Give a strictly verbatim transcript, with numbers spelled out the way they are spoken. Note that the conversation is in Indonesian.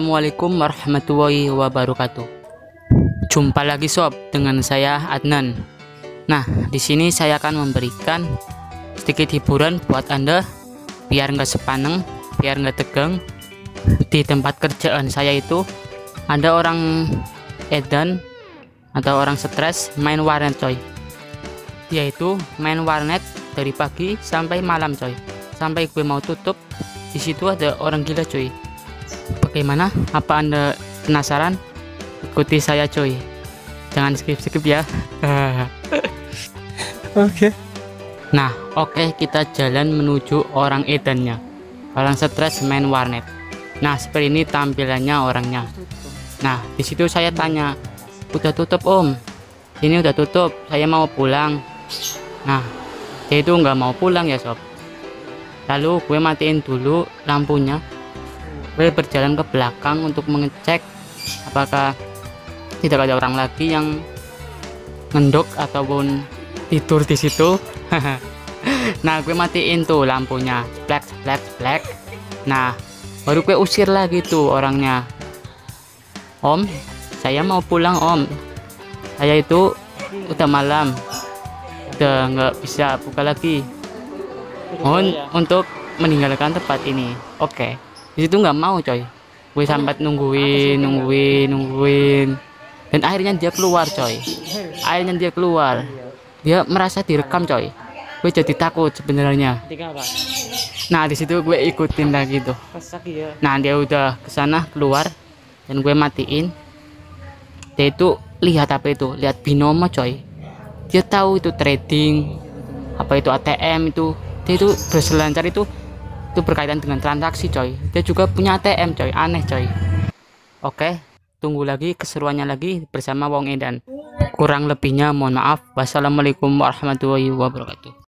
Assalamualaikum warahmatullahi wabarakatuh. Jumpa lagi sob dengan saya Adnan. Nah, di sini saya akan memberikan sedikit hiburan buat Anda biar nggak sepaneng, biar nggak tegang. Di tempat kerjaan saya itu ada orang edan atau orang stres main warnet coy. Dia itu main warnet dari pagi sampai malam coy. Sampai gue mau tutup, di situ ada orang gila coy. Bagaimana? Apa Anda penasaran? Ikuti saya coy. Jangan skip-skip ya. Oke. Okay. Nah, oke okay, kita jalan menuju orang edannya. Orang stres main warnet. Nah, seperti ini tampilannya orangnya. Nah, di situ saya tanya, "Udah tutup, Om?" "Ini udah tutup, saya mau pulang." Nah, dia itu nggak mau pulang ya sob. Lalu gue matiin dulu lampunya. Gue berjalan ke belakang untuk mengecek apakah tidak ada orang lagi yang ngendok ataupun tidur di situ. Nah, gue matiin tuh lampunya, black black black. Nah, baru gue usir lagi tuh orangnya. "Om, saya mau pulang Om. Saya itu udah malam, udah nggak bisa buka lagi. Mohon untuk meninggalkan tempat ini." Oke. Okay. Di situ nggak mau coy. Gue sampai nungguin nungguin nungguin dan akhirnya dia keluar coy. Akhirnya dia keluar. Dia merasa direkam coy. Gue jadi takut sebenarnya. Nah, di situ gue ikutin lagi tuh. Nah, dia udah kesana keluar dan gue matiin. Dia itu lihat apa itu, lihat binomo coy. Dia tahu itu trading, apa itu A T M itu. Dia itu berselancar itu itu berkaitan dengan transaksi coy. Dia juga punya A T M coy, aneh coy. Oke, tunggu lagi keseruannya lagi bersama Wong Edan. Kurang lebihnya mohon maaf. Wassalamualaikum warahmatullahi wabarakatuh.